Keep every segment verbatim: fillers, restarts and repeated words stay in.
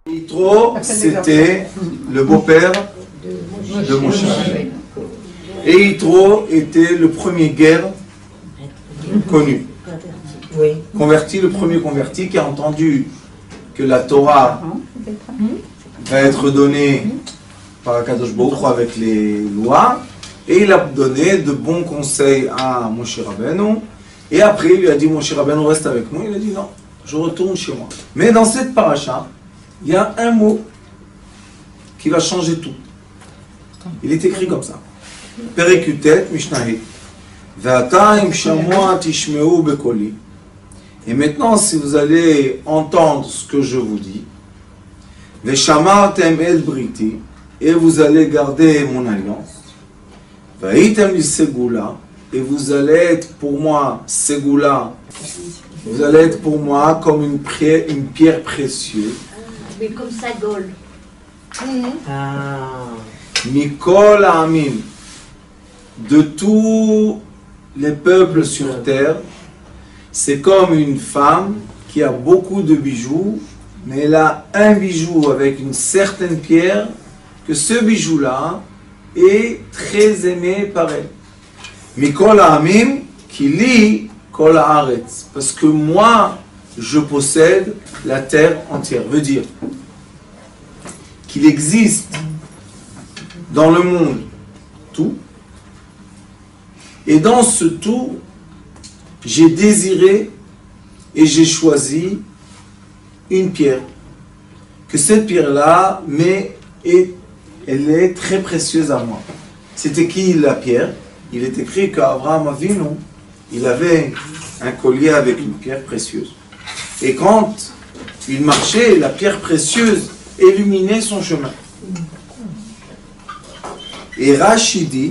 Yitro, c'était le beau-père de Moshe. Et Yitro était le premier guerre connu. Converti, le premier converti qui a entendu que la Torah va être donnée par Akadosh Baruch Hu avec les lois. Et il a donné de bons conseils à Moshe Rabbeinu. Et après, il lui a dit, Moshe Rabbeinu, reste avec nous. Il a dit, non, je retourne chez moi. Mais dans cette paracha, il y a un mot qui va changer tout. Il est écrit comme ça. Perekutet Mishnahit. Ve'ata im shamua tishmeu bekoli. Et maintenant, si vous allez entendre ce que je vous dis, Ve'shamartem el briti, et vous allez garder mon alliance, Ve'item li segula, et vous allez être pour moi segula, vous allez être pour moi comme une pierre, une pierre précieuse. Mais comme ça, Gaulle. Mikol Amim, de tous les peuples sur terre, c'est comme une femme qui a beaucoup de bijoux, mais elle a un bijou avec une certaine pierre, que ce bijou-là est très aimé par elle. Mikol Amim, qui lit Kol Haaretz, parce que moi, je possède la terre entière. Veut dire qu'il existe dans le monde tout, et dans ce tout, j'ai désiré et j'ai choisi une pierre. Que cette pierre-là, mais est, elle est très précieuse à moi. C'était qui la pierre? Il est écrit qu'Abraham Avinu, il avait un collier avec une pierre précieuse. Et quand il marchait, la pierre précieuse illuminait son chemin. Et Rashi dit,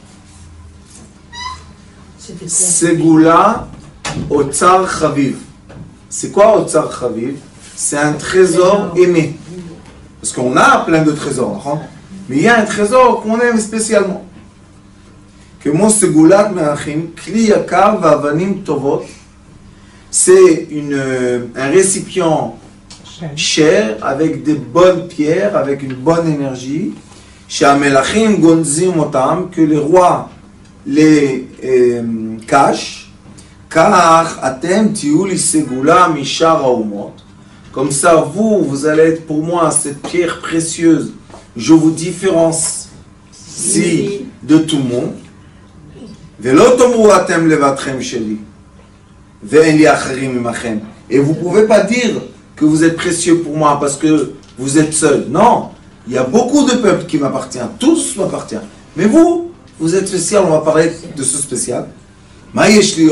Segula Otsar Chaviv. C'est quoi Otsar Chaviv? C'est un trésor aimé. Parce qu'on a plein de trésors, hein? Mais il y a un trésor qu'on aime spécialement. Que mon Segulat Me'achim, Kli Yakar Va'avanim Tovot, c'est une, un récipient cher, avec des bonnes pierres, avec une bonne énergie, She'amelachim gonzim otam, que les rois les euh, cachent, Kach atem tiou li segula mishar haumot, comme ça vous, vous allez être pour moi cette pierre précieuse, je vous différencie de tout le monde, Velo tomru atem levatrem sheli, ve'en li acharim imachem, et vous ne pouvez pas dire que vous êtes précieux pour moi parce que vous êtes seul. Non, il y a beaucoup de peuples qui m'appartiennent, tous m'appartiennent. Mais vous, vous êtes spécial, on va parler de ce spécial. Ça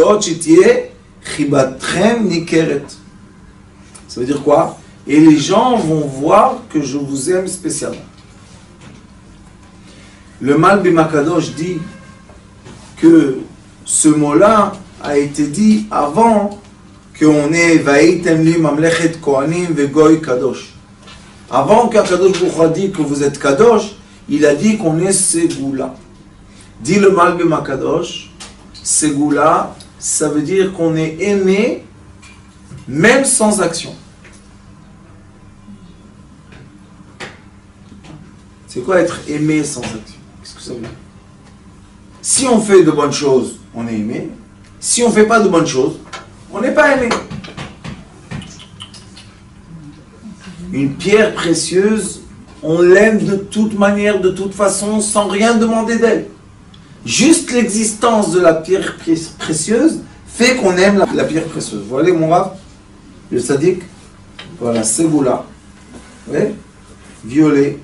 veut dire quoi? Et les gens vont voir que je vous aime spécialement. Le Malbi Makadosh dit que ce mot-là a été dit avant qu'on est Vaïtem li mamlechet kohanim vegoy kadosh. Avant qu'Akadosh Baruch Hu a dit que vous êtes kadosh, il a dit qu'on est Segula. Dit le Malbi Makadosh, Segula, ça veut dire qu'on est aimé même sans action. C'est quoi être aimé sans action? Qu'est-ce que ça veut dire? Si on fait de bonnes choses, on est aimé. Si on ne fait pas de bonnes choses, on n'est pas aimé. Une pierre précieuse, on l'aime de toute manière, de toute façon, sans rien demander d'elle. Juste l'existence de la pierre précieuse fait qu'on aime la, la pierre précieuse. Vous voyez mon rave, le sadique, voilà, Segula, oui, violet.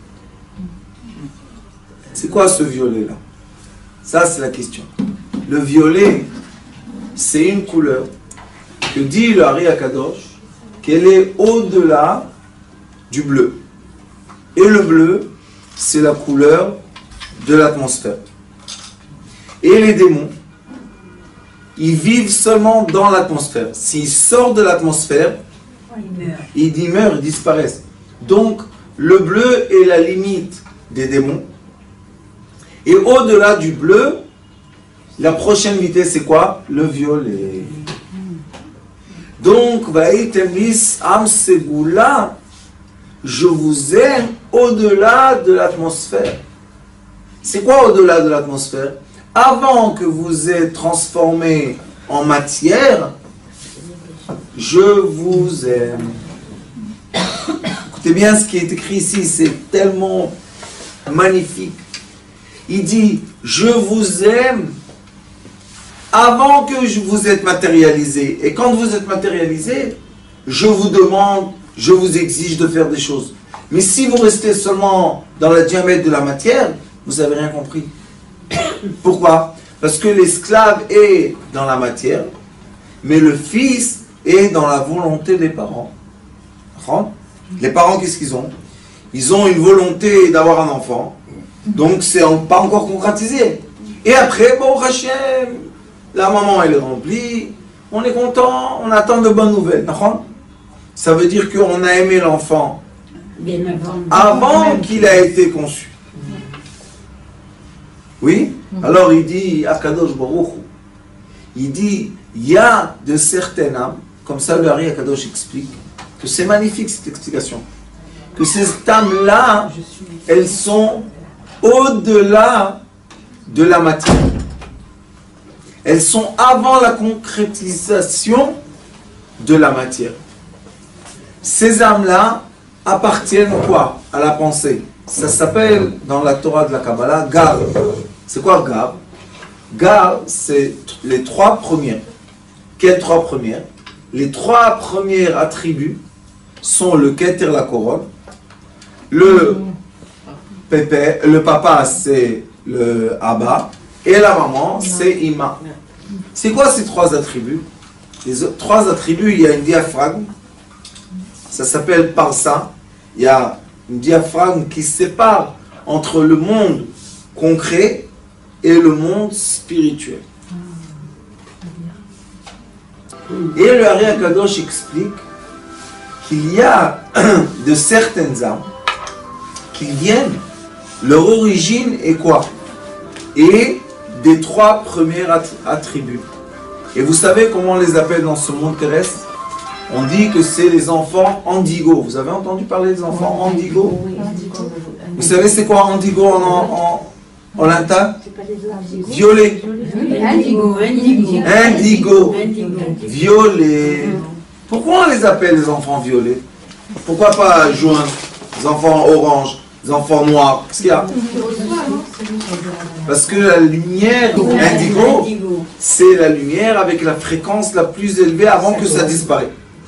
C'est quoi ce violet là? Ça c'est la question. Le violet, c'est une couleur que dit le Hari Akadosh qu'elle est au-delà du bleu. Et le bleu, c'est la couleur de l'atmosphère. Et les démons, ils vivent seulement dans l'atmosphère. S'ils sortent de l'atmosphère, ils, ils meurent, ils disparaissent. Donc, le bleu est la limite des démons. Et au-delà du bleu, la prochaine vitesse, c'est quoi? Le violet. Donc, Vaïtem lis am segula, je vous aime au-delà de l'atmosphère. C'est quoi au-delà de l'atmosphère? Avant que vous êtes transformé en matière, je vous aime. Écoutez bien ce qui est écrit ici, c'est tellement magnifique. Il dit, je vous aime avant que je vous êtes matérialisé. Et quand vous êtes matérialisé, je vous demande, je vous exige de faire des choses. Mais si vous restez seulement dans le diamètre de la matière, vous n'avez rien compris. Pourquoi? Parce que l'esclave est dans la matière, mais le fils est dans la volonté des parents. Les parents, qu'est-ce qu'ils ont? Ils ont une volonté d'avoir un enfant, donc c'est pas encore concrétisé. Et après, bon, Hachem, la maman elle est remplie, on est content, on attend de bonnes nouvelles. Ça veut dire qu'on a aimé l'enfant avant qu'il a été conçu. Oui? Alors il dit, Akadosh Baruch Hu, il dit, il y a de certaines âmes, comme ça le Hari Akadosh explique, que c'est magnifique cette explication, que ces âmes-là, elles sont au-delà de la matière. Elles sont avant la concrétisation de la matière. Ces âmes-là appartiennent quoi? À la pensée. Ça s'appelle dans la Torah de la Kabbalah, Gar. C'est quoi Gar? Gar, c'est les trois premières. Quelles trois premières? Les trois premiers attributs sont le Keter, la couronne, le pépé, le papa, c'est le Abba, et la maman, c'est Ima. C'est quoi ces trois attributs? Les trois attributs, il y a une diaphragme, ça s'appelle Parsa. Il y a une diaphragme qui sépare entre le monde concret et le monde spirituel. Et le Hari Akadosh explique qu'il y a de certaines âmes qui viennent, leur origine est quoi? Et des trois premiers attributs. Et vous savez comment on les appelle dans ce monde terrestre? On dit que c'est les enfants Andigo. Vous avez entendu parler des enfants Andigo? Vous savez c'est quoi Andigo en, en, en latin? Violet. Indigo. Indigo. Violet. Pourquoi on les appelle les enfants violets? Pourquoi pas jaune, les enfants orange, les enfants noirs? Qu'est-ce qu'il y a? Parce que la lumière indigo, c'est la lumière avec la fréquence la plus élevée avant que ça disparaisse.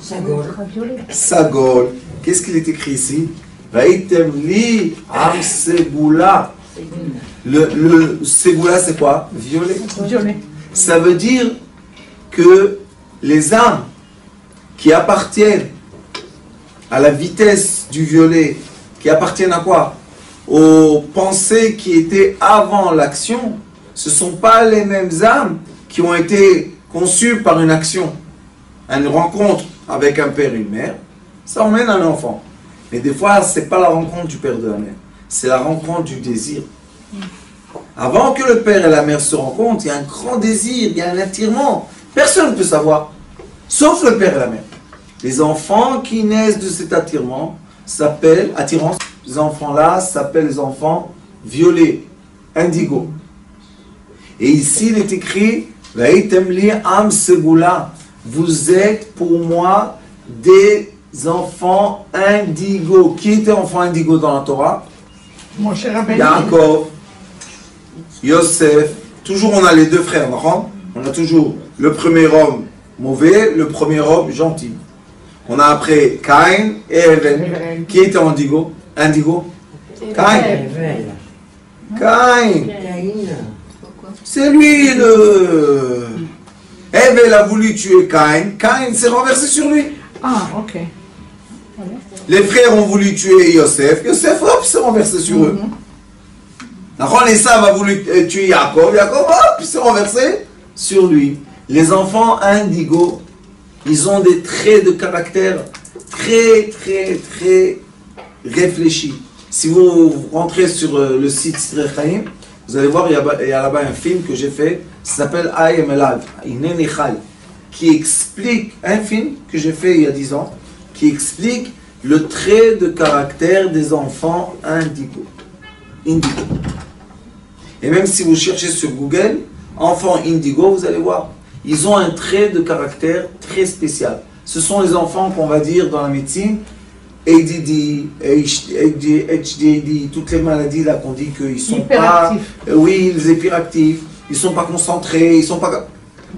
Sagol. Qu'est-ce qu'il est écrit ici? Vaïtem li am segula. Le, le segula c'est quoi? Violet. Violet. Ça veut dire que les âmes qui appartiennent à la vitesse du violet, qui appartiennent à quoi? Aux pensées qui étaient avant l'action, ce ne sont pas les mêmes âmes qui ont été conçues par une action. Une rencontre avec un père et une mère, ça emmène un enfant. Mais des fois, ce n'est pas la rencontre du père et de la mère, c'est la rencontre du désir. Avant que le père et la mère se rencontrent, il y a un grand désir, il y a un attirement. Personne ne peut savoir, sauf le père et la mère. Les enfants qui naissent de cet attirement s'appellent, attirance, ces enfants-là s'appellent les enfants violets, indigo. Et ici, il est écrit, Vaïtemli am segula. Vous êtes pour moi des enfants indigo. Qui était enfant indigo dans la Torah? Mon cher Rabbeinu. Yaakov, Yosef. Toujours on a les deux frères, non? On a toujours le premier homme mauvais, le premier homme gentil. On a après Caïn et Hevel. Qui était indigo? Indigo? Caïn. Caïn. C'est lui le... Hevel a voulu tuer Caïn. Caïn s'est renversé sur lui. Ah, ok. Les frères ont voulu tuer Yosef. Yosef, hop, s'est renversé sur eux. D'accord, Esav a voulu tuer Yaakov. Yaakov, hop, s'est renversé sur lui. Les enfants indigo, ils ont des traits de caractère très, très, très réfléchis. Si vous rentrez sur le site Sidrei Chaim, vous allez voir, il y a là-bas un film que j'ai fait, ça s'appelle I Am Alive, Hineni Chai, qui explique, un film que j'ai fait il y a dix ans, qui explique le trait de caractère des enfants indigo. Indigo. Et même si vous cherchez sur Google, enfants indigo, vous allez voir, ils ont un trait de caractère très spécial. Ce sont les enfants qu'on va dire dans la médecine, A D D, H D D, toutes les maladies là qu'on dit qu'ils sont pas... Euh, oui, les hyperactifs, ils sont pas concentrés, ils sont pas...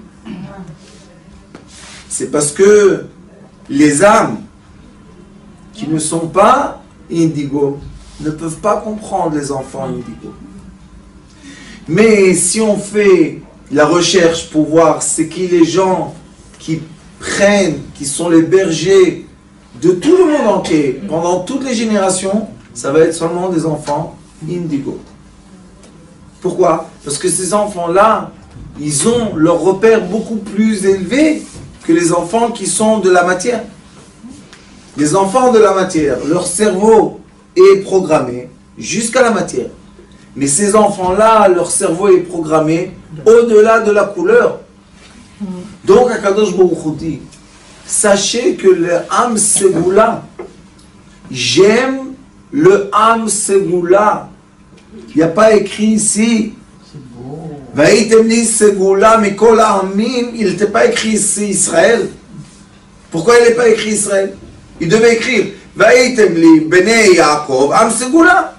C'est parce que les âmes qui ne sont pas indigo ne peuvent pas comprendre les enfants indigo. Mais si on fait la recherche pour voir c'est qui les gens qui prennent, qui sont les bergers de tout le monde entier, pendant toutes les générations, ça va être seulement des enfants indigo. Pourquoi? Parce que ces enfants-là, ils ont leur repère beaucoup plus élevé que les enfants qui sont de la matière. Les enfants de la matière, leur cerveau est programmé jusqu'à la matière. Mais ces enfants-là, leur cerveau est programmé au-delà de la couleur. Donc, Akadosh Baruch Hu dit, sachez que le Am Segula, j'aime le Am Segula. Il n'y a pas écrit ici, Vaïtem li Segula Mikol Amim, il n'était pas écrit ici Israël. Pourquoi il n'est pas écrit Israël? Il devait écrire Vaïtem li Bnei Yaakov Am Segula.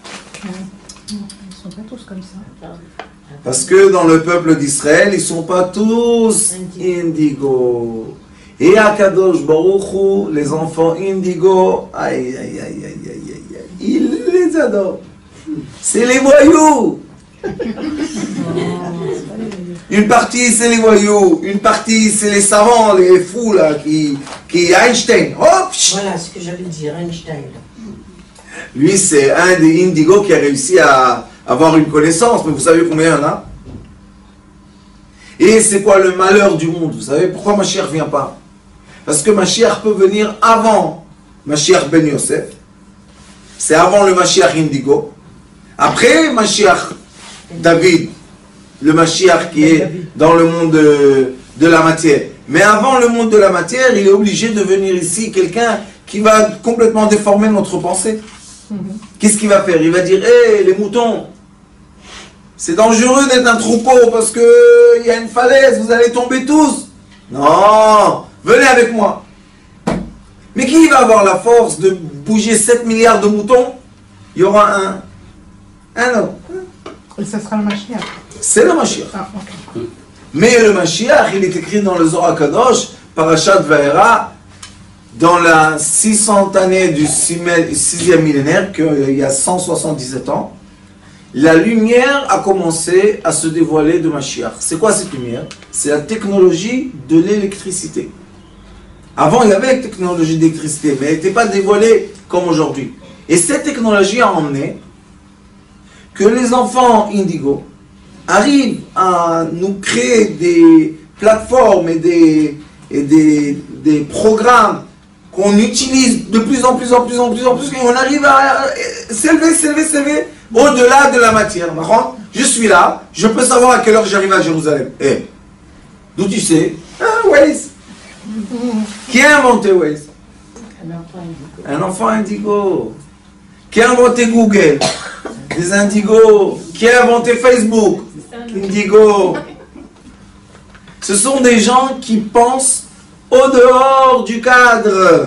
Parce que dans le peuple d'Israël, ils ne sont pas tous indigo. Et à Kadosh Baruch Hu, les enfants indigo, aïe, aïe, aïe, aïe, aïe, aïe, aïe, ils les adorent. C'est les voyous. Une partie, c'est les voyous. Une partie, c'est les savants, les fous, là, qui, qui Einstein. Hop. Voilà ce que j'allais dire, Einstein. Lui, c'est un des indigos qui a réussi à avoir une connaissance, mais vous savez combien il y en a? Et c'est quoi le malheur du monde? Vous savez pourquoi Mashiach ne vient pas? Parce que Mashiach peut venir avant Mashiach ben Yosef. C'est avant le Mashiach indigo. Après Mashiach David, le Mashiach qui est dans le monde de, de la matière. Mais avant le monde de la matière, il est obligé de venir ici quelqu'un qui va complètement déformer notre pensée. Qu'est-ce qu'il va faire? Il va dire, hé, hey, les moutons, c'est dangereux d'être un troupeau parce qu'il y a une falaise, vous allez tomber tous. Non, venez avec moi. Mais qui va avoir la force de bouger sept milliards de moutons? Il y aura un, un homme. Et ça sera le Mashiach. C'est le Mashiach. Ah, okay. Mais le Mashiach, il est écrit dans le Zohar Kadosh, Parashat Vaera, dans la six cents année du sixième millénaire, qu'il y a cent soixante-dix-sept ans, la lumière a commencé à se dévoiler de Mashiach. C'est quoi cette lumière? C'est la technologie de l'électricité. Avant, il y avait la technologie d'électricité, mais elle n'était pas dévoilée comme aujourd'hui. Et cette technologie a emmené que les enfants indigo arrivent à nous créer des plateformes et des, et des, des programmes qu'on utilise de plus en plus en plus en plus en plus, et on arrive à s'élever, s'élever, s'élever au-delà de la matière. Je suis là, je peux savoir à quelle heure j'arrive à Jérusalem. Eh, d'où tu sais? Ah, Waze. Qui a inventé Waze? Un enfant indigo. Qui a inventé Google? Des indigos. Qui a inventé Facebook? Indigo. Ce sont des gens qui pensent au dehors du cadre.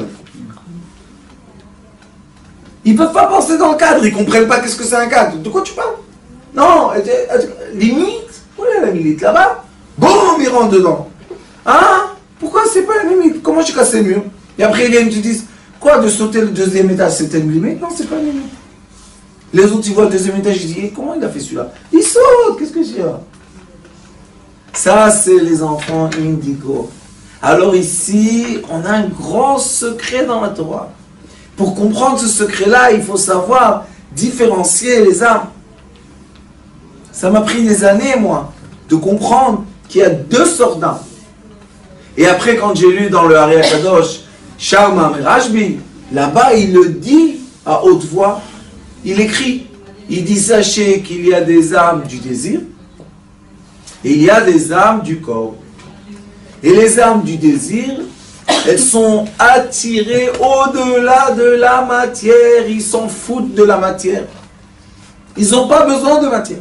Ils ne peuvent pas penser dans le cadre, ils ne comprennent pas qu'est-ce que c'est un cadre. De quoi tu parles? Non, limite, où est la limite? Là-bas? Boum, ils rentrent dedans. Hein? Pourquoi c'est pas la limite? Comment j'ai cassé le mur? Et après ils viennent et te disent, quoi, de sauter le deuxième étage, c'était une limite? Non, c'est pas une limite. Les autres, ils voient le deuxième étage, ils disent, comment il a fait celui-là? Il saute, qu'est-ce que j'ai? Ça, c'est les enfants indigo. Alors ici, on a un grand secret dans la Torah. Pour comprendre ce secret-là, il faut savoir différencier les âmes. Ça m'a pris des années, moi, de comprendre qu'il y a deux sortes d'âmes. Et après, quand j'ai lu dans le Ari Akadosh, Shalma Merashbi, là-bas, il le dit à haute voix, il écrit, il dit, sachez qu'il y a des âmes du désir, et il y a des âmes du corps. Et les âmes du désir, Elles sont attirées au-delà de la matière. Ils s'en foutent de la matière. Ils n'ont pas besoin de matière.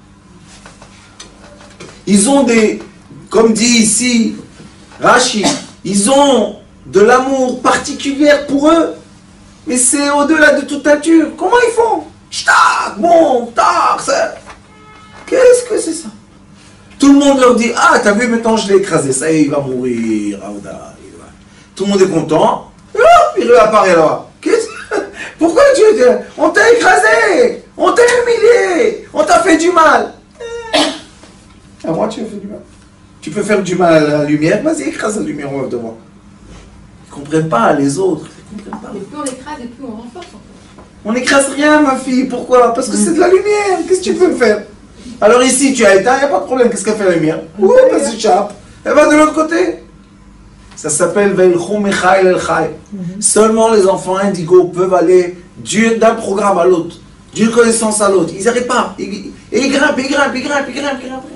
Ils ont des, comme dit ici Rashi, ils ont de l'amour particulier pour eux. Mais c'est au-delà de toute nature. Comment ils font? Shtak, bon, tac, ça. Qu'est-ce que c'est ça? Tout le monde leur dit, ah, t'as vu, maintenant je l'ai écrasé, ça y est, il va mourir. Tout le monde est content. Et hop, il réapparaît là. Qu'est-ce que... Pourquoi tu... On t'a écrasé, on t'a humilié, on t'a fait du mal. À moi, tu as fait du mal. Tu peux faire du mal à la lumière, vas-y, écrase la lumière, on va te voir. Ils ne comprennent pas, les autres. Ils comprennent pas. Et plus on écrase, et plus on renforce. On n'écrase rien, ma fille. Pourquoi? Parce que c'est de la lumière. Qu'est-ce que tu peux faire? Alors ici, tu as éteint, il n'y a pas de problème. Qu'est-ce qu'elle fait la lumière? Ouh, elle s'échappe. Elle va de l'autre côté. Ça s'appelle Veilchou Mechaïl El Chai. Seulement les enfants indigos peuvent aller d'un programme à l'autre, d'une connaissance à l'autre. Ils n'arrêtent pas. Ils, et ils grimpent, ils grimpent, ils grimpent, ils grimpent, ils grimpent.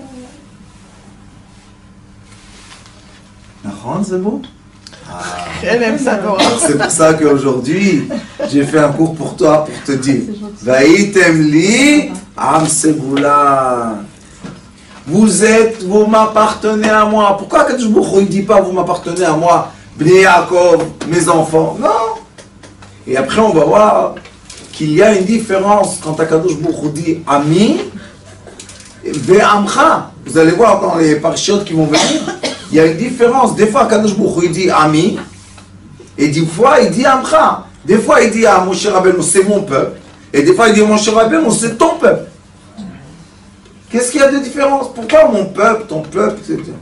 Nahon, c'est beau? Ah. Elle aime ça, Dora. C'est pour ça qu'aujourd'hui, j'ai fait un cours pour toi, pour te dire Vaïtem li am Seboula. Vous êtes, vous m'appartenez à moi. Pourquoi Kadosh Baruch Hu ne dit pas vous m'appartenez à moi, Bnei Yaakov, mes enfants? Non. Et après, on va voir qu'il y a une différence quand Kadosh Baruch Hu dit Ami, Ve'amcha. Vous allez voir dans les parachutes qui vont venir. Il y a une différence. Des fois, Kadosh Baruch Hu il dit Ami, et des fois, il dit Amcha. Des fois, il dit à Moshe Rabbeinu, c'est mon peuple. Et des fois, il dit Moshe Rabbeinu, c'est ton peuple. Qu'est-ce qu'il y a de différence? Pourquoi mon peuple, ton peuple?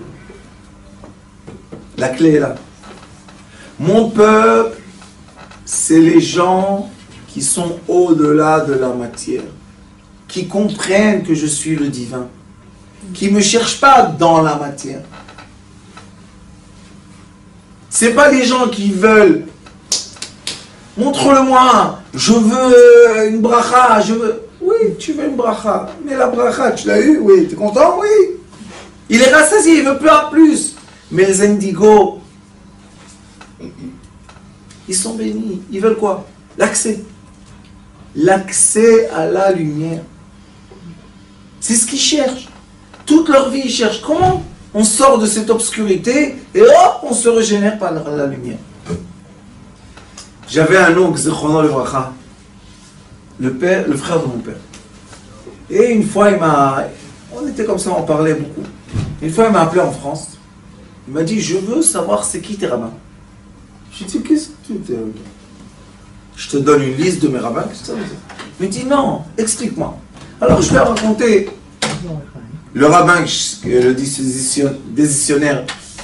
La clé est là. Mon peuple, c'est les gens qui sont au-delà de la matière, qui comprennent que je suis le divin, qui ne me cherchent pas dans la matière. C'est pas les gens qui veulent, montre-le-moi, je veux une bracha, je veux... Oui, tu veux une bracha, mais la bracha, tu l'as eu, oui, tu es content, oui. Il est rassasié, il veut plus en plus. Mais les indigos, ils sont bénis, ils veulent quoi? L'accès. L'accès à la lumière. C'est ce qu'ils cherchent. Toute leur vie, ils cherchent comment on sort de cette obscurité et hop, on se régénère par la lumière. J'avais un oncle, Zechrono Levracha, le père, le frère de mon père. Et une fois, il m'a... On était comme ça, on parlait beaucoup. Une fois, il m'a appelé en France. Il m'a dit, je veux savoir c'est qui tes rabbins. Je lui ai dit, qu'est-ce que tu... Je te donne une liste de mes rabbins, qu'est-ce que ça veut dire? Il me dit, non, explique-moi. Alors, je vais raconter le rabbin, le décisionnaire,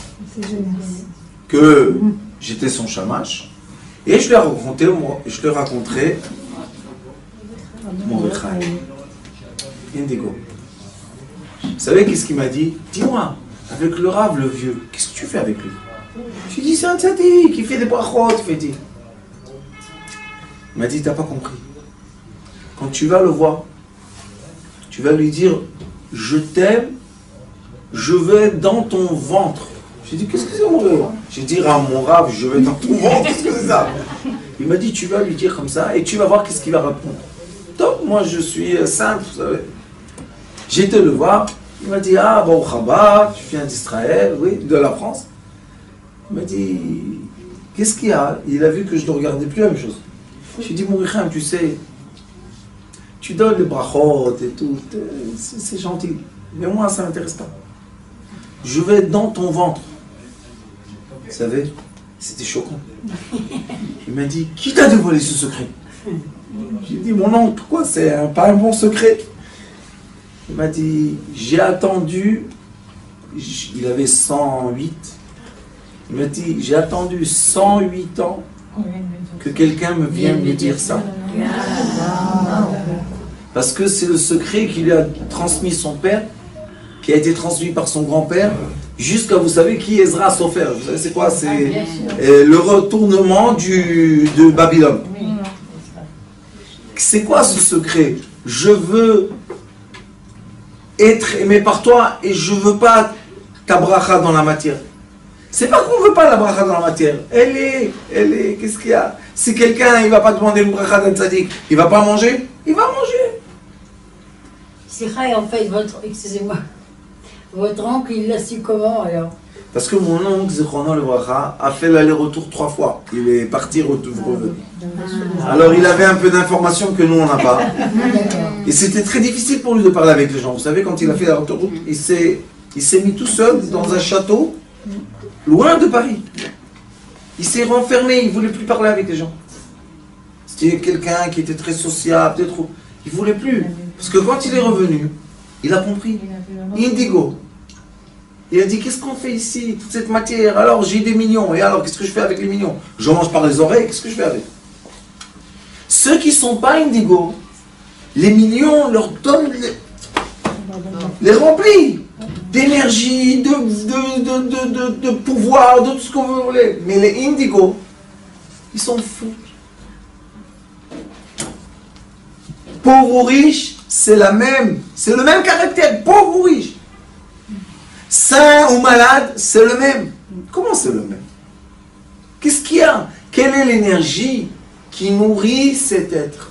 que j'étais son shamash. Et je lui ai raconté, je lui raconterai mon rechaim. Indigo. Vous savez qu'est-ce qu'il m'a dit? Dis-moi, avec le rave, le vieux, qu'est-ce que tu fais avec lui? Je lui ai dit, c'est un tzaddik, qui fait des brachot, il fait dire. Il m'a dit, t'as pas compris. Quand tu vas le voir, tu vas lui dire, je t'aime, je vais dans ton ventre. J'ai dit, qu'est-ce que c'est mon rêve? J'ai dit, à mon rave, je vais dans ton ventre, qu'est-ce que c'est ça? Il m'a dit, tu vas lui dire comme ça, et tu vas voir qu'est-ce qu'il va répondre. Top, moi je suis simple, vous savez. J'ai été le voir, il m'a dit, ah, bon, Chabad, tu viens d'Israël, oui, de la France. Il m'a dit, qu'est-ce qu'il y a? Il a vu que je ne regardais plus la même chose. J'ai dit, mon Richam, tu sais, tu donnes les brachot et tout, c'est gentil, mais moi ça ne m'intéresse pas. Je vais être dans ton ventre. Vous savez, c'était choquant. Il m'a dit, qui t'a dévoilé ce secret? J'ai dit, mon oncle, quoi, c'est un, pas un bon secret. Il m'a dit, j'ai attendu, il avait cent huit, il m'a dit, j'ai attendu cent huit ans que quelqu'un me vienne me dire ça. Parce que c'est le secret qui lui a transmis son père, qui a été transmis par son grand-père, jusqu'à, vous savez, qui Ezra Sofer. Vous savez c'est quoi? C'est euh, le retournement du, de Babylone. C'est quoi ce secret? Je veux être aimé par toi et je veux pas ta bracha dans la matière. C'est pas qu'on veut pas la bracha dans la matière. Elle est, elle est, qu'est-ce qu'il y a? Si quelqu'un, il va pas demander une bracha d'un tzaddik, il va pas manger? Il va manger. Sikha, en fait, votre, excusez-moi, votre oncle, il l'a su comment alors? Parce que mon oncle, Zichrono le bracha, a fait l'aller-retour trois fois. Il est parti, retour, revenu. Alors il avait un peu d'informations que nous, on n'a pas. Et c'était très difficile pour lui de parler avec les gens. Vous savez, quand il a fait la autoroute, il s'est, il s'est mis tout seul dans un château, loin de Paris. Il s'est renfermé, il ne voulait plus parler avec les gens. C'était quelqu'un qui était très sociable, peut-être. Il ne voulait plus. Parce que quand il est revenu, il a compris. Indigo. Il a dit, qu'est-ce qu'on fait ici, toute cette matière? Alors j'ai des millions, et alors qu'est-ce que je fais avec les millions? Je mange par les oreilles, qu'est-ce que je fais avec? Ceux qui ne sont pas indigo, les millions leur donnent les, les remplis d'énergie, de, de, de, de, de, de pouvoir, de tout ce qu'on veut voulez. Mais les indigos, ils sont fous. Pauvre ou riche, c'est la même, c'est le même caractère, pauvre ou riche. Sain ou malade, c'est le même. Comment c'est le même? Qu'est-ce qu'il y a? Quelle est l'énergie qui nourrit cet être?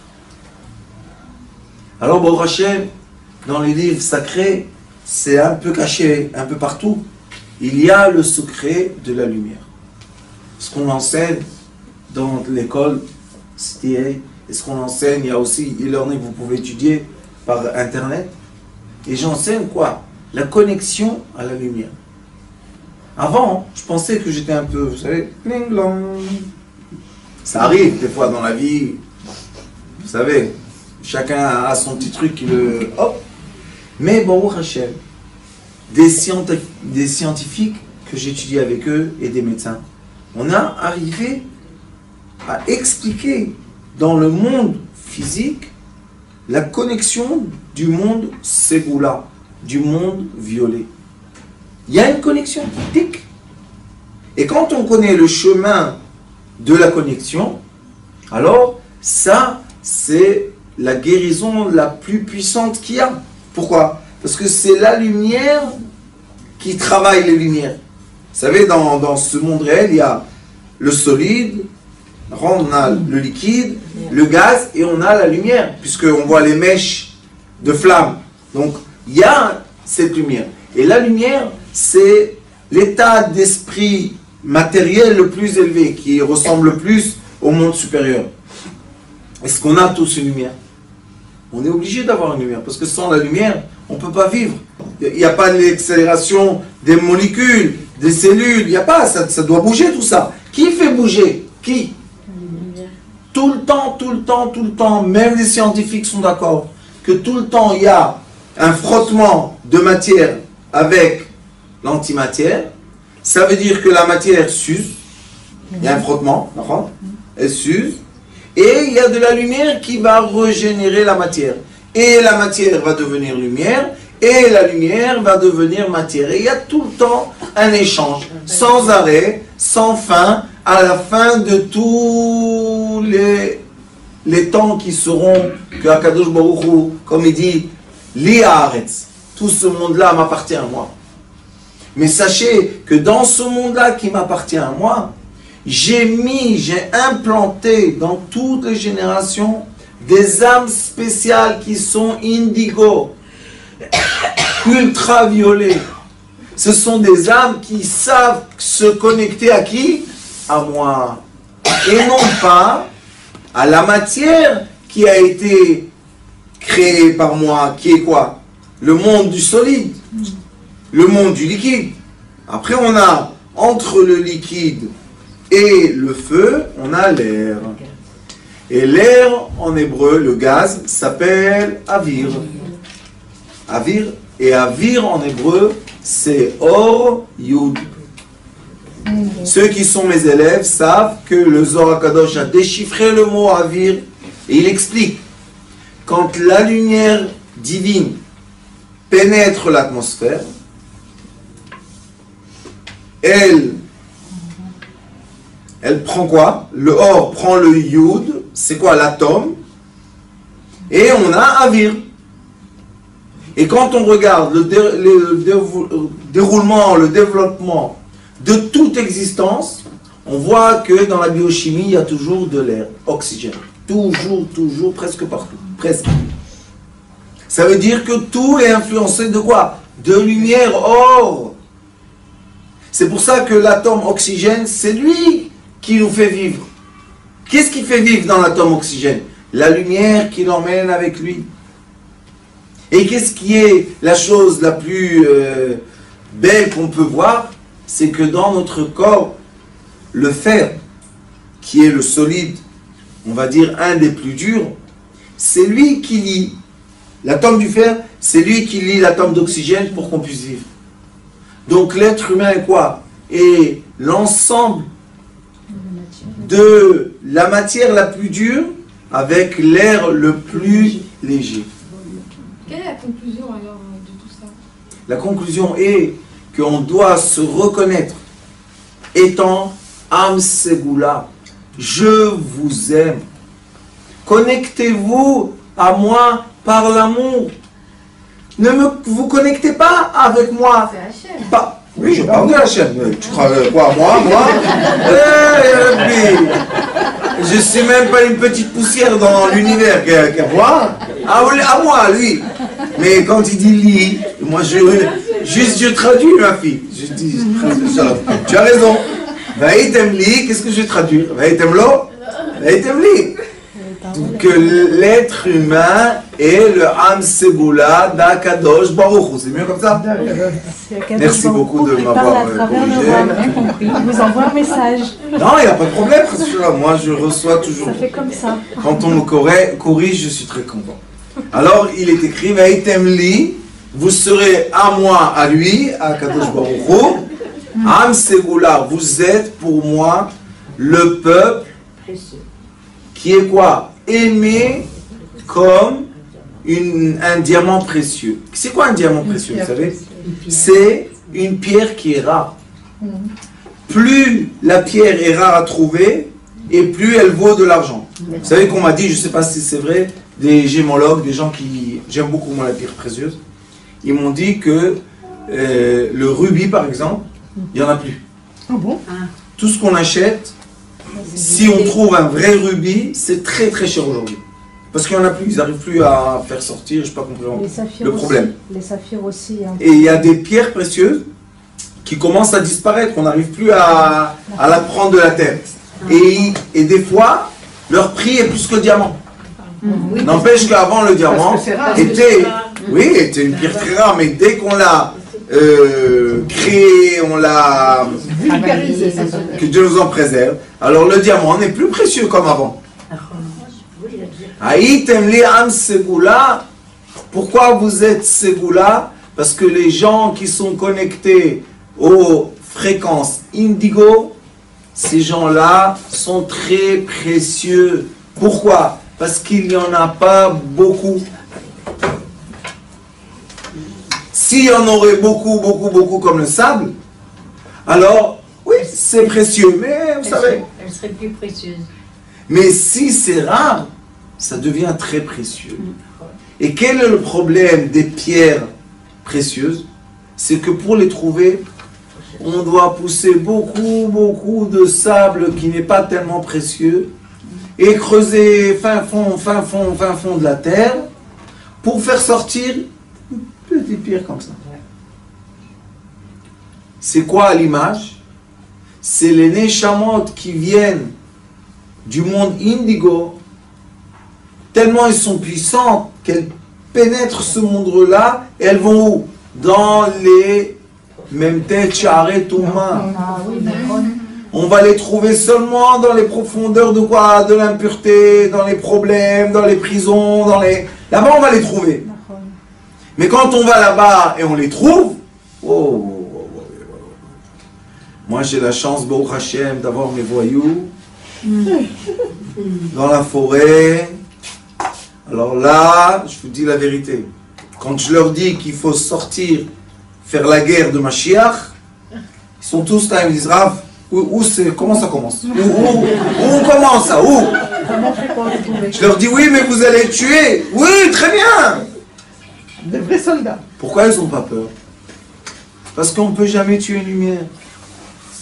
Alors, Baruch Hashem, dans les livres sacrés, c'est un peu caché, un peu partout. Il y a le secret de la lumière. Ce qu'on enseigne dans l'école C T A, et ce qu'on enseigne, il y a aussi e-learning que vous pouvez étudier par Internet. Et j'enseigne quoi? La connexion à la lumière. Avant, je pensais que j'étais un peu, vous savez, pling blong. Ça arrive des fois dans la vie. Vous savez, chacun a son petit truc qui le... Hop. Mais Baruch Hashem, des, scienti des scientifiques que j'étudie avec eux et des médecins, on a arrivé à expliquer dans le monde physique la connexion du monde ségoula, du monde violet. Il y a une connexion, tic. Et quand on connaît le chemin de la connexion, alors ça, c'est la guérison la plus puissante qu'il y a. Pourquoi? Parce que c'est la lumière qui travaille les lumières. Vous savez, dans, dans ce monde réel, il y a le solide, on a le liquide, le gaz et on a la lumière, puisqu'on voit les mèches de flammes. Donc, il y a cette lumière. Et la lumière, c'est l'état d'esprit matériel le plus élevé, qui ressemble le plus au monde supérieur. Est-ce qu'on a tous une lumière? On est obligé d'avoir une lumière, parce que sans la lumière, on ne peut pas vivre. Il n'y a pas l'accélération des molécules, des cellules, il n'y a pas, ça, ça doit bouger tout ça. Qui fait bouger? Qui? Tout le temps, tout le temps, tout le temps, même les scientifiques sont d'accord, que tout le temps il y a un frottement de matière avec l'antimatière. Ça veut dire que la matière s'use, il y a un frottement, elle s'use, et il y a de la lumière qui va régénérer la matière. Et la matière va devenir lumière, et la lumière va devenir matière. Et il y a tout le temps un échange, sans arrêt, sans fin, à la fin de tous les, les temps qui seront, que Akadosh Baruch Hu, comme il dit, Li Haaretz, tout ce monde-là m'appartient à moi. Mais sachez que dans ce monde-là qui m'appartient à moi, j'ai mis, j'ai implanté dans toutes les générations des âmes spéciales qui sont indigo, ultraviolets. Ce sont des âmes qui savent se connecter à qui? À moi. Et non pas à la matière qui a été créée par moi, qui est quoi? Le monde du solide, le monde du liquide. Après on a, entre le liquide et le feu, on a l'air. Et l'air, en hébreu, le gaz, s'appelle avir. Avir, et avir en hébreu, c'est or yud. Ceux qui sont mes élèves savent que le Zohar HaKadosh a déchiffré le mot avir, et il explique, quand la lumière divine pénètre l'atmosphère, elle, elle prend quoi? Le or prend le yud, c'est quoi? L'atome, et on a avir. Et quand on regarde le, dé, le dé, déroulement, le développement de toute existence, on voit que dans la biochimie, il y a toujours de l'air, oxygène. Toujours, toujours, presque partout. Presque. Ça veut dire que tout est influencé de quoi? De lumière. Or, c'est pour ça que l'atome oxygène, c'est lui qui nous fait vivre. Qu'est-ce qui fait vivre dans l'atome oxygène? La lumière qui l'emmène avec lui. Et qu'est-ce qui est la chose la plus euh, belle qu'on peut voir? C'est que dans notre corps, le fer, qui est le solide, on va dire un des plus durs, c'est lui qui lie. L'atome du fer, c'est lui qui lie l'atome d'oxygène pour qu'on puisse vivre. Donc l'être humain est quoi? Et l'ensemble de la matière la plus dure avec l'air le plus léger. Quelle est la conclusion alors de tout ça? La conclusion est qu'on doit se reconnaître étant Am Ségoula. Je vous aime. Connectez-vous à moi par l'amour. Ne me, vous connectez pas avec moi. C'est Hachem. Pas, oui, je parle de la chaîne. Tu crois quoi, moi, moi hey, Rabbi, je suis même pas une petite poussière dans l'univers. Moi, à, à moi, lui. Mais quand il dit lit, moi je juste je traduis ma fille. Je dis, je, tu as raison. Vaïtem li, qu'est-ce que je traduis? Vaïtem lo, vaïtem li. Que l'être humain est le Am Ségoula d'Akadosh Baruch Hu. C'est mieux comme ça? Merci beaucoup de m'avoir corrigé. Il vous envoie un message. Non, il n'y a pas de problème. Moi, je reçois toujours. Ça fait comme ça. Quand on me corrige, je suis très content. Alors, il est écrit, Vaïtem li, vous serez à moi, à lui, à Kadosh Baruch Hu. Am Ségoula, vous êtes pour moi le peuple qui est quoi? Aimé comme une, un diamant précieux. C'est quoi un diamant précieux, vous savez? C'est une pierre qui est rare. Plus la pierre est rare à trouver, et plus elle vaut de l'argent. Vous savez qu'on m'a dit, je ne sais pas si c'est vrai, des gémologues, des gens qui... J'aime beaucoup moi la pierre précieuse. Ils m'ont dit que euh, le rubis, par exemple, il n'y en a plus. Ah bon? Tout ce qu'on achète, si on trouve un vrai rubis, c'est très très cher aujourd'hui. Parce qu'il n'y en a plus, ils n'arrivent plus à faire sortir, je n'ai pas compris le problème. Aussi, les saphirs aussi. Hein. Et il y a des pierres précieuses qui commencent à disparaître, on n'arrive plus à, à la prendre de la terre. Et, et des fois, leur prix est plus que le diamant. Oui, N'empêche qu'avant le diamant rare, était, oui, était une pierre très rare, mais dès qu'on l'a euh, créée, on l'a Vulgarisé. que Dieu nous en préserve, alors le diamant n'est plus précieux comme avant. Haïtem li am Ségoula. Pourquoi vous êtes Ségoula? Parce que les gens qui sont connectés aux fréquences indigo, ces gens-là sont très précieux. Pourquoi? Parce qu'il n'y en a pas beaucoup. S'il y en aurait beaucoup, beaucoup, beaucoup comme le sable, alors, oui, c'est précieux, mais vous elle savez. serait, elle serait plus précieuse. Mais si c'est rare, ça devient très précieux. Et quel est le problème des pierres précieuses? C'est que pour les trouver, on doit pousser beaucoup, beaucoup de sable qui n'est pas tellement précieux et creuser fin fond, fin fond, fin fond de la terre pour faire sortir une petite pierre comme ça. C'est quoi à l'image? C'est les neshamot qui viennent du monde indigo, tellement ils sont puissants qu'elles pénètrent ce monde-là et elles vont où? Dans les mêmes têtes, charrées, tourmains. Ah oui, d'accord. On va les trouver seulement dans les profondeurs de quoi? De l'impureté, dans les problèmes, dans les prisons, dans les... Là-bas, on va les trouver. Mais quand on va là-bas et on les trouve, oh, oh, oh, oh, oh. Moi j'ai la chance, Baruch Hashem, d'avoir mes voyous dans la forêt. Alors là, je vous dis la vérité. Quand je leur dis qu'il faut sortir, faire la guerre de Mashiach, ils sont tous là, ils me disent, Rav, où, où c'est, comment ça commence? Où, où, où on commence ça? Où? Comment fait pour les trouver? Je leur dis, oui, mais vous allez tuer. Oui, très bien. De vrais soldats. Pourquoi ils n'ont pas peur? Parce qu'on ne peut jamais tuer une lumière.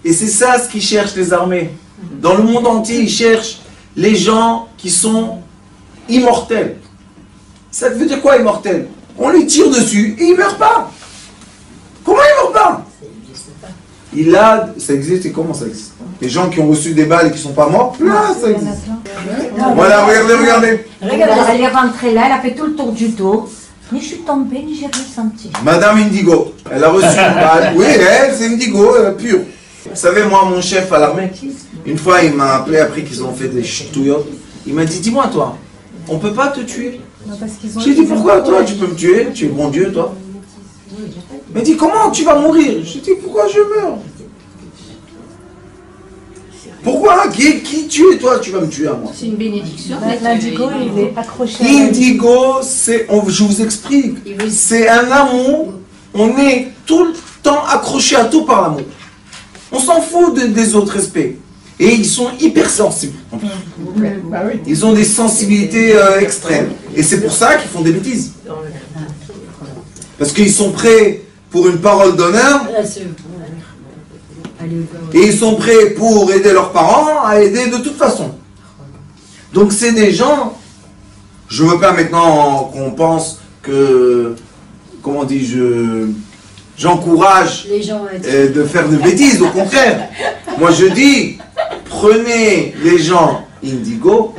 Et c'est ça ce qu'ils cherchent les armées. Dans le monde entier, ils cherchent les gens qui sont immortels. Ça veut dire quoi immortel? On lui tire dessus et il ne meurt pas. Comment il ne meurt pas? Il a, ça existe et comment ça existe? Les gens qui ont reçu des balles et qui ne sont pas morts, là, ça existe. Voilà, regardez, regardez. Elle est rentrée là, elle a fait tout le tour du dos. Ni je suis tombée, ni j'ai rien senti. Madame Indigo, elle a reçu une balle. Oui, elle, c'est Indigo, euh, pure. Vous savez, moi, mon chef à l'armée, une fois, il m'a appelé après qu'ils ont fait des ch'touillottes. Il m'a dit, dis-moi, toi, on peut pas te tuer? J'ai dit, pourquoi, toi, tu peux me tuer? Tu es bon Dieu, toi. Il m'a dit, comment tu vas mourir? J'ai dit, pourquoi je meurs? Pourquoi? Qui, qui tu es, toi? Tu vas me tuer à moi. C'est une bénédiction. L'indigo, il est accroché à Indigo, c'est, on- je vous explique, c'est un amour, on est tout le temps accroché à tout par l'amour. On s'en fout de- des autres respects. Et ils sont hypersensibles. Bah oui. Ils ont des sensibilités euh, extrêmes. Et c'est pour ça qu'ils font des bêtises. Parce qu'ils sont prêts pour une parole d'honneur, Là, c'est- et ils sont prêts pour aider leurs parents à aider de toute façon. Donc c'est des gens, je veux pas maintenant qu'on pense que, comment dis-je, j'encourage les gens à être- euh, de faire de bêtises, au contraire. Moi je dis, prenez les gens indigo,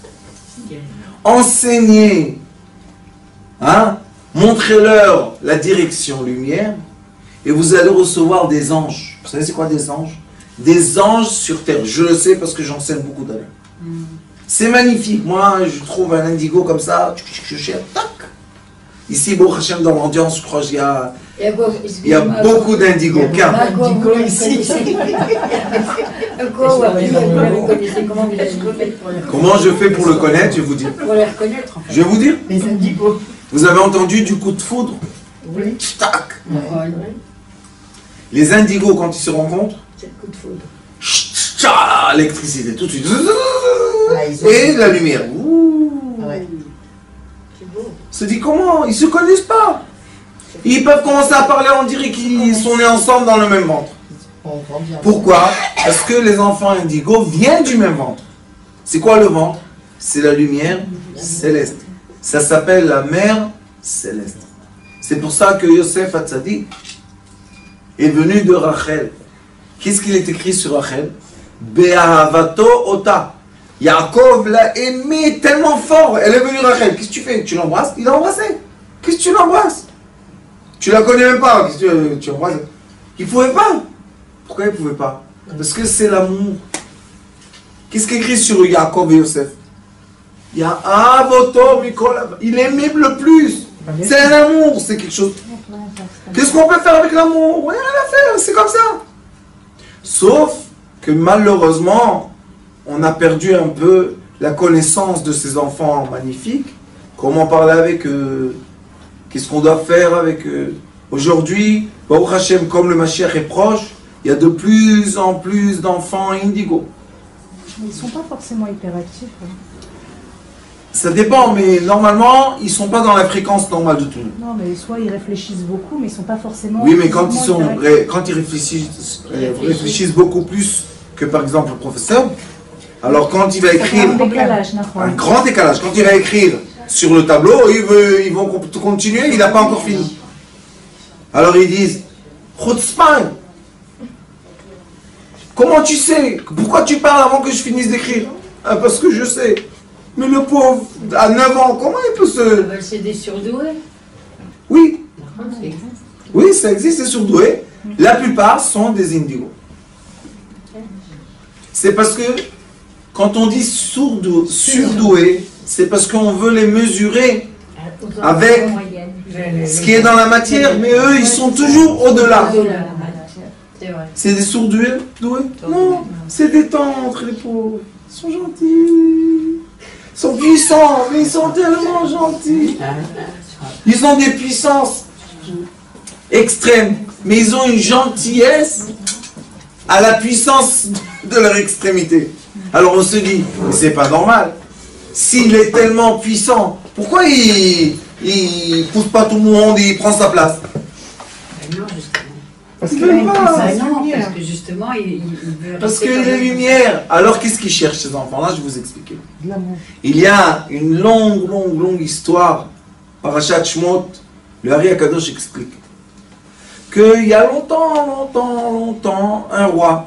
enseignez, hein, montrez-leur la direction lumière, et vous allez recevoir des anges. Vous savez c'est quoi des anges? Des anges sur terre. Je le sais parce que j'enseigne beaucoup d'années. C'est magnifique. Moi, je trouve un indigo comme ça, je cherche, tac. Ici, Baruch Hashem, dans l'ambiance, je crois qu'il y a, Il y a, quoi, il y a beaucoup d'indigo. Car À quoi vous les connaissez? À quoi vous les connaissez? Comment vous les connaissez pour les comment je fais pour le connaître, je vais vous dire. pour les reconnaître en fait. Je vais vous dire. Les indigos. Vous avez entendu du coup de foudre? Oui. Tac. Ouais. Les indigos, quand ils se rencontrent, C'est le coup de foudre. tcha, l'électricité, tout de suite. Ah, ils ont- Et la lumière. Ouh. Ouais. C'est beau. Se dit comment? Ils se connaissent pas. Ils peuvent commencer à parler, on dirait qu'ils sont nés ensemble dans le même ventre. On voit bien. Pourquoi? Parce que les enfants indigos viennent du même ventre. C'est quoi le ventre? C'est la lumière céleste. Ça s'appelle la mer céleste. C'est pour ça que Yosef Hatzadik est venu de Rachel. Qu'est-ce qu'il est écrit sur Rachel? Be'ahavato ota. Yaakov l'a aimé tellement fort. Elle est venue Rachel. Qu'est-ce que tu fais? Tu l'embrasses? Il l'a embrassé. Qu'est-ce que tu l'embrasses? Tu la connais même pas. Qu'est-ce que tu, tu embrasses? Il ne pouvait pas. Pourquoi il ne pouvait pas? Parce que c'est l'amour. Qu'est-ce qu'il écrit sur Yaakov et Yosef? Yaavoto mikol. Il aimait le plus. C'est un amour, c'est quelque chose. Qu'est-ce qu'on peut faire avec l'amour? Rien à faire, c'est comme ça. Sauf que malheureusement, on a perdu un peu la connaissance de ces enfants magnifiques. Comment parler avec eux? Qu'est-ce qu'on doit faire avec eux? Aujourd'hui, Baruch Hashem, comme le Mashiach est proche, il y a de plus en plus d'enfants indigos. Ils ne sont pas forcément hyperactifs. hein. Ça dépend, mais normalement, ils ne sont pas dans la fréquence normale de tout. Non, mais soit ils réfléchissent beaucoup, mais ils ne sont pas forcément. Oui, mais quand ils, physiquement sont, hyperactifs. ré- quand ils réfléchissent, euh, réfléchissent beaucoup plus que par exemple le professeur, alors quand il va Ça fait écrire un décalage, Nahon. un grand décalage, quand il va écrire sur le tableau, ils, veut- ils vont con- continuer, il n'a pas encore fini. Alors ils disent, Chutzpan, comment tu sais? Pourquoi tu parles avant que je finisse d'écrire? Ah, parce que je sais. Mais le pauvre, à neuf ans, comment il peut se... Ah ben, c'est des surdoués. Oui, oui, ça existe, c'est surdoué. La plupart sont des indigos. C'est parce que quand on dit sourdo- surdoué, c'est parce qu'on veut les mesurer avec ce qui est dans la matière, mais eux, ils sont toujours au-delà. C'est vrai. C'est des sourdoués? doués Non, c'est des tendres, les pauvres. Ils sont gentils. Ils sont puissants, mais ils sont tellement gentils. Ils ont des puissances extrêmes, mais ils ont une gentillesse à la puissance de leur extrémité. Alors on se dit, mais c'est pas normal. S'il est tellement puissant, pourquoi il ne pousse pas tout le monde et il prend sa place? Parce Ils qu'il a veulent une pas. puissance Ah non, lumière. parce que justement, il, il, il veut Parce rester qu'il comme est un- lumière. Alors qu'est-ce qu'ils cherchent ces enfants-là? Je vais vous expliquer. De l'amour. Il y a une longue, longue, longue histoire. Parashat Shmot, le Hari Akadosh explique qu'il y a longtemps, longtemps, longtemps, un roi.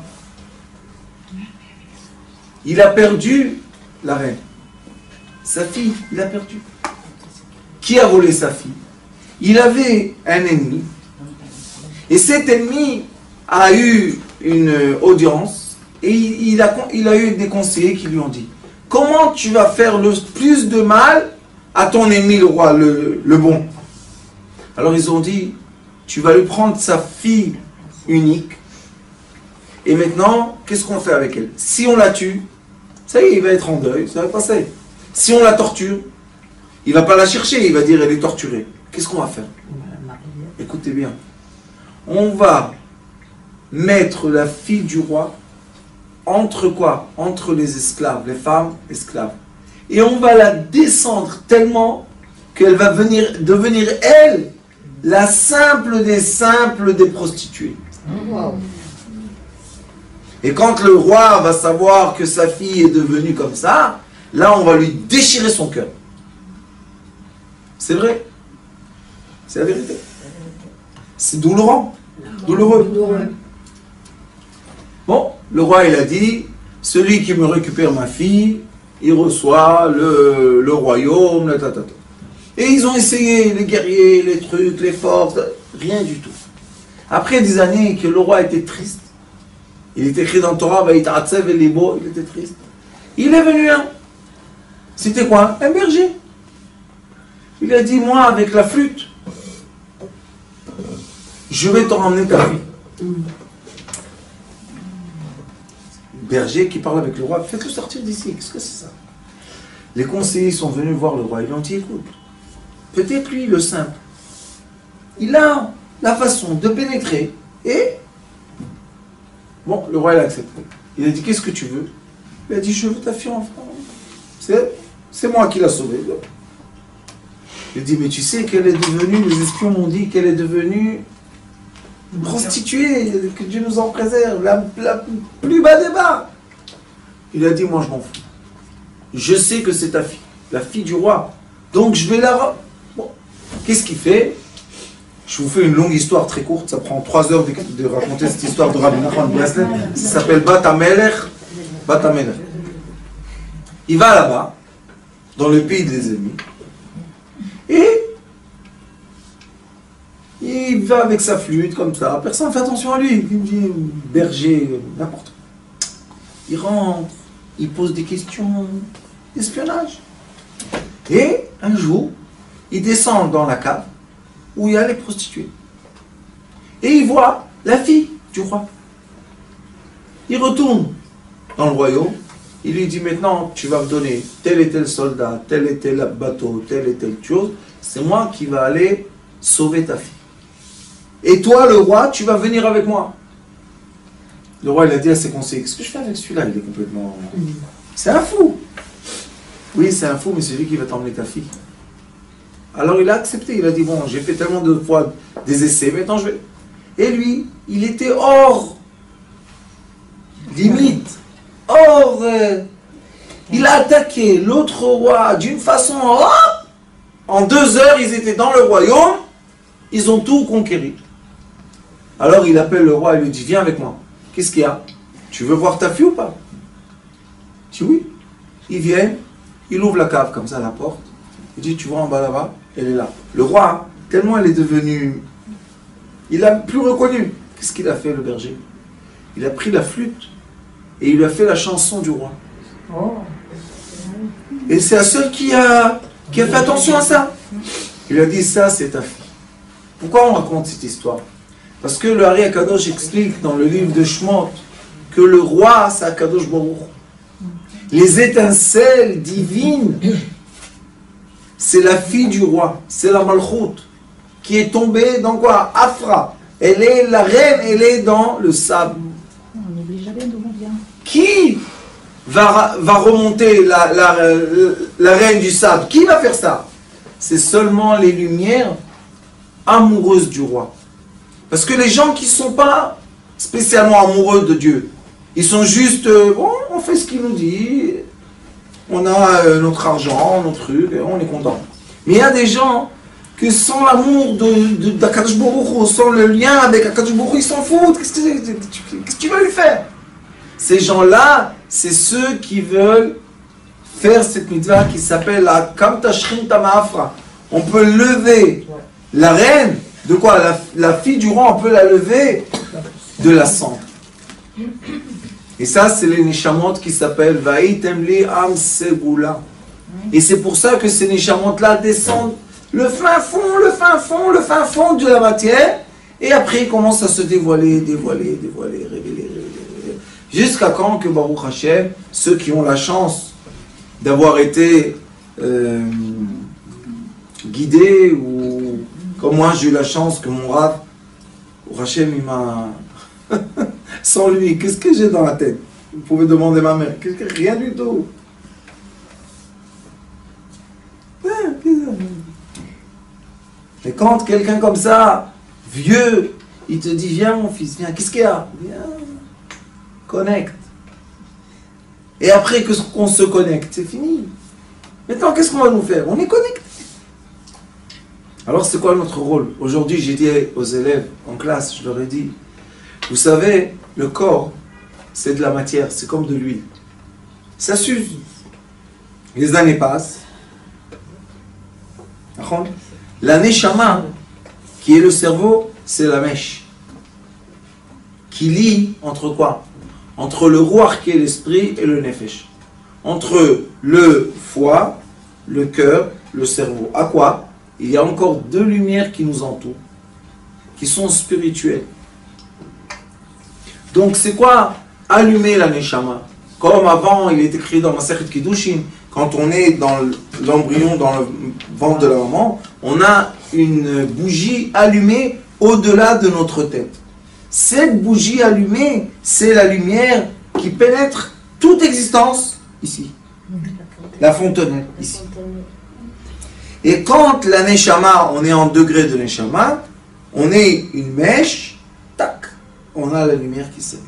Il a perdu la reine. Sa fille, il a perdu. Qui a volé sa fille? Il avait un ennemi. Et cet ennemi a eu une audience et il, il a, il a eu des conseillers qui lui ont dit: comment tu vas faire le plus de mal à ton ennemi, le roi, le, le bon? Alors ils ont dit: tu vas lui prendre sa fille unique et maintenant, qu'est-ce qu'on fait avec elle? Si on la tue, ça y est, il va être en deuil, ça va passer. Si on la torture, il ne va pas la chercher, il va dire elle est torturée. Qu'est-ce qu'on va faire? Écoutez bien. On va mettre la fille du roi entre quoi? Entre les esclaves, les femmes esclaves. Et on va la descendre tellement qu'elle va venir, devenir, elle, la simple des simples des prostituées. Wow. Et quand le roi va savoir que sa fille est devenue comme ça, là on va lui déchirer son cœur. C'est vrai. C'est la vérité. C'est douloureux. Douloureux. Douloureux. Bon, le roi il a dit, celui qui me récupère ma fille, il reçoit le, le royaume, le tatata. Et ils ont essayé, les guerriers, les trucs, les forces, rien du tout. Après des années que le roi était triste, il était écrit dans le Torah, il était triste. Il est venu un. C'était quoi? Un berger. Il a dit, moi avec la flûte, je vais te ramener ta fille. Berger qui parle avec le roi, faites-le sortir d'ici, qu'est-ce que c'est ça? Les conseillers sont venus voir le roi, ils lui ont dit, écoute, peut-être lui, le simple, il a la façon de pénétrer, et bon, le roi il a accepté. Il a dit, qu'est-ce que tu veux? Il a dit, je veux ta fille enfant. C'est, c'est moi qui l'ai sauvée. Il a dit, mais tu sais qu'elle est devenue, les espions m'ont dit qu'elle est devenue prostituée, que Dieu nous en préserve, la, la plus bas des bas. Il a dit, moi je m'en fous. Je sais que c'est ta fille, la fille du roi. Donc je vais la... Bon, qu'est-ce qu'il fait? Je vous fais une longue histoire très courte, ça prend trois heures de, de raconter cette histoire de Rabbi Nachman de Breslev. Ça s'appelle Bat HaMelech. Bat HaMelech. Il va là-bas, dans le pays des ennemis, et il va avec sa flûte comme ça, personne ne fait attention à lui, il dit berger, n'importe quoi. Il rentre, il pose des questions d'espionnage. Et un jour, il descend dans la cave où il y a les prostituées. Et il voit la fille du roi. Il retourne dans le royaume, il lui dit maintenant tu vas me donner tel et tel soldat, tel et tel bateau, telle et telle chose, c'est moi qui va aller sauver ta fille. Et toi le roi, tu vas venir avec moi. Le roi il a dit à ses conseillers, qu'est-ce que je fais avec celui-là? Il est complètement... C'est un fou. Oui c'est un fou, mais c'est lui qui va t'emmener ta fille. Alors il a accepté, il a dit bon j'ai fait tellement de fois des essais, maintenant je vais... Et lui, il était hors limite, hors... Euh, il a attaqué l'autre roi d'une façon... Hop, en deux heures, ils étaient dans le royaume, ils ont tout conquéri. Alors il appelle le roi et lui dit viens avec moi. Qu'est-ce qu'il y a? Tu veux voir ta fille ou pas? Il dit oui. Il vient, il ouvre la cave comme ça, la porte. Il dit tu vois en bas là-bas, elle est là. Le roi, tellement elle est devenue... Il l'a plus reconnu. Qu'est-ce qu'il a fait le berger? Il a pris la flûte et il lui a fait la chanson du roi. Oh. Et c'est la seule qui a, qui a fait attention à ça. Il a dit ça c'est ta fille. Pourquoi on raconte cette histoire? Parce que le Hari Akadosh explique dans le livre de Shemot que le roi c'est Akadosh Baruch. Les étincelles divines, c'est la fille du roi, c'est la Malchut, qui est tombée dans quoi? Afra. Elle est la reine, elle est dans le sable. On n'oublie jamais d'où on vient. Qui va, va remonter la, la, la reine du sable? Qui va faire ça? C'est seulement les lumières amoureuses du roi. Parce que les gens qui ne sont pas spécialement amoureux de Dieu, ils sont juste, euh, bon, on fait ce qu'il nous dit, on a euh, notre argent, notre truc, et on est content. Mais il y a des gens que sans l'amour d'Akadosh Baruch Hu, sans le lien avec Akadosh Baruch Hu, ils s'en foutent. Qu'est-ce que, qu'est-ce que tu veux lui faire? Ces gens-là, c'est ceux qui veulent faire cette mitzvah qui s'appelle la Kam Tashrin Tamafra. On peut lever la reine, de quoi la, la fille du roi, on peut la lever de la cendre. Et ça, c'est les Neshamot qui s'appellent Vaïtem li Am Segula. Et c'est pour ça que ces Neshamot-là descendent le fin fond, le fin fond, le fin fond de la matière, et après ils commencent à se dévoiler, dévoiler, dévoiler, révéler, révéler. Jusqu'à quand que Baruch Hashem, ceux qui ont la chance d'avoir été euh, guidés, ou comme moi j'ai eu la chance que mon Rav, Hashem il m'a... Sans lui, qu'est-ce que j'ai dans la tête? Vous pouvez demander à ma mère, qu'est-ce que... rien du tout. Et quand quelqu'un comme ça, vieux, il te dit, viens mon fils, viens, qu'est-ce qu'il y a? Viens, connecte. Et après qu'on se connecte, c'est fini. Maintenant, qu'est-ce qu'on va nous faire? On est connecté. Alors, c'est quoi notre rôle? Aujourd'hui, j'ai dit aux élèves en classe, je leur ai dit, vous savez, le corps, c'est de la matière, c'est comme de l'huile. Ça s'use. Les années passent. La neshama, qui est le cerveau, c'est la mèche. Qui lie entre quoi? Entre le ruach qui est l'esprit et le nefesh. Entre le foie, le cœur, le cerveau. À quoi? Il y a encore deux lumières qui nous entourent, qui sont spirituelles. Donc c'est quoi allumer la neshama? Comme avant, il est écrit dans Masechet Kiddushin, quand on est dans l'embryon, dans le ventre de la maman, on a une bougie allumée au-delà de notre tête. Cette bougie allumée, c'est la lumière qui pénètre toute existence ici. La fontaine ici. Et quand la neshama, on est en degré de neshama, on est une mèche, tac, on a la lumière qui s'allume.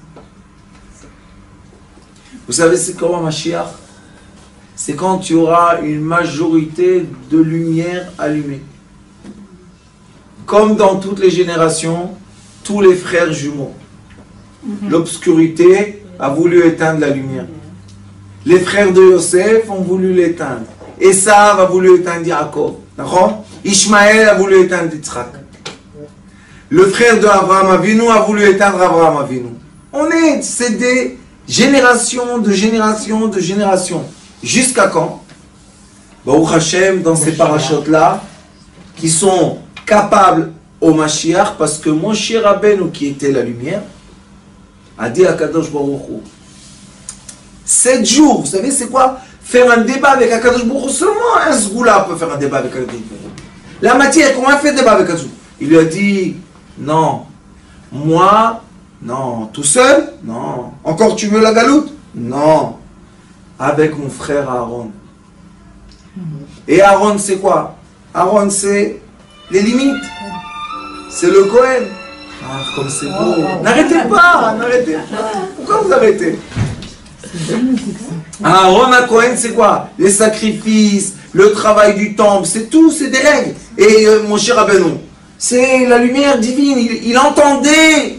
Vous savez c'est comment Mashiach? C'est quand tu auras une majorité de lumière allumée. Comme dans toutes les générations, tous les frères jumeaux. L'obscurité a voulu éteindre la lumière. Les frères de Yosef ont voulu l'éteindre. Esav a voulu éteindre Yaakov. Ishmaël a voulu éteindre Yitzhak. Le frère de Abraham Avinu a voulu éteindre Abraham Avinu. On est, c'est des générations de générations de générations. Jusqu'à quand? Baruch Hashem, dans ces parachutes-là, qui sont capables au Mashiach, parce que Moshe Rabbeinu, qui était la lumière, a dit à Kadosh Baruch Hu, sept jours, vous savez c'est quoi? Faire un débat avec Akadosh Baruch Hu, seulement un zgoula peut faire un débat avec Akadosh Baruch Hu. La matière, comment elle fait débat avec Akadosh Baruch Hu? Il lui a dit, non, moi, non, tout seul? Non. Encore tu veux la galoute? Non. Avec mon frère Aaron. Et Aaron c'est quoi? Aaron c'est les limites. C'est le Kohen. Ah, comme c'est beau. N'arrêtez pas, n'arrêtez pas. Pourquoi vous arrêtez? Aaron à Kohen c'est quoi? Les sacrifices, le travail du temple, c'est tout, c'est des règles. Et euh, mon cher Rabbeinu, c'est la lumière divine. Il, il entendait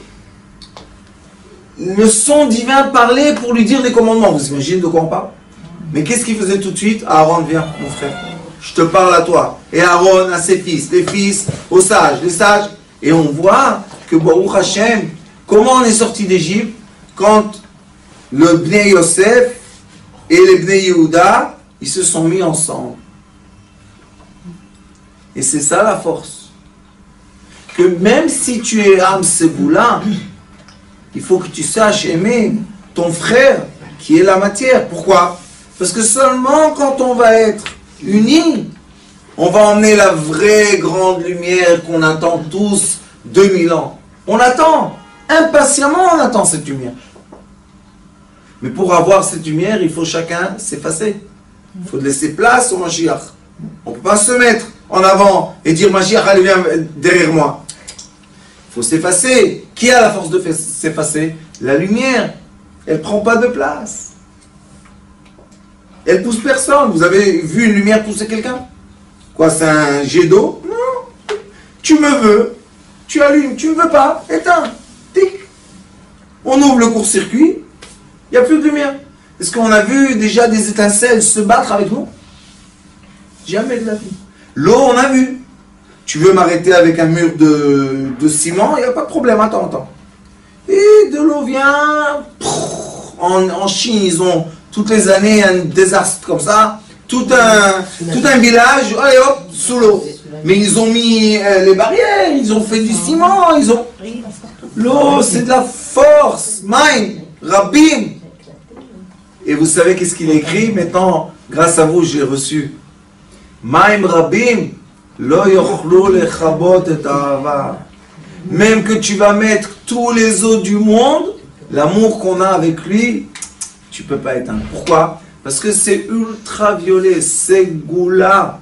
le son divin parler pour lui dire des commandements. Vous imaginez de quoi on parle? Mais qu'est-ce qu'il faisait tout de suite? Aaron, viens, mon frère, je te parle à toi. Et Aaron à ses fils, les fils aux sages, les sages. Et on voit que Baruch Hashem, comment on est sorti d'Égypte quand le Bnei Yosef et les Bnei Yehuda, ils se sont mis ensemble. Et c'est ça la force. Que même si tu es âme Séboula, il faut que tu saches aimer ton frère qui est la matière. Pourquoi? Parce que seulement quand on va être unis, on va emmener la vraie grande lumière qu'on attend tous deux mille ans. On attend, impatiemment on attend cette lumière. Mais pour avoir cette lumière, il faut chacun s'effacer. Il faut laisser place au Mashiach. On ne peut pas se mettre en avant et dire Mashiach, allez viens derrière moi. Il faut s'effacer. Qui a la force de s'effacer? La lumière. Elle ne prend pas de place. Elle pousse personne. Vous avez vu une lumière pousser quelqu'un? Quoi, c'est un jet d'eau? Non. Tu me veux, tu allumes. Tu ne me veux pas, éteins. Tic. On ouvre le court-circuit, il n'y a plus de lumière. Est-ce qu'on a vu déjà des étincelles se battre avec nous? Jamais de la vie. L'eau, on a vu. Tu veux m'arrêter avec un mur de, de ciment? Il n'y a pas de problème, attends, attends. Et de l'eau vient. En, en Chine, ils ont toutes les années un désastre comme ça. Tout un, tout un village, allez hop, sous l'eau. Mais ils ont mis euh, les barrières, ils ont fait du ciment, ils ont... L'eau, c'est de la force. Maïm, Rabbim. Et vous savez qu'est-ce qu'il écrit? Maintenant, grâce à vous, j'ai reçu. Maïm Rabbim, lo yochlu lechabot et ahava. Même que tu vas mettre tous les eaux du monde, l'amour qu'on a avec lui, tu ne peux pas éteindre. Pourquoi? Parce que c'est ultraviolet, c'est Goula.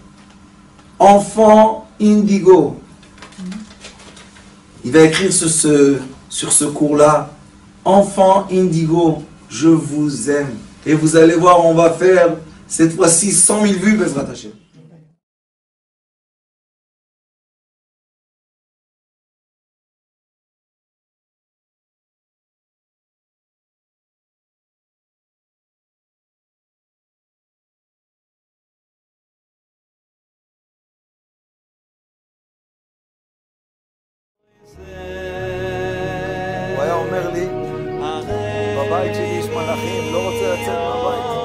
Enfant indigo. Il va écrire sur ce, sur ce cours-là. Enfant indigo, je vous aime. Et vous allez voir, on va faire cette fois-ci cent mille vues, Bezrat Hashem. הוא היה אומר לי, בבית שלי יש מלאכים, לא רוצה לצאת מהבית.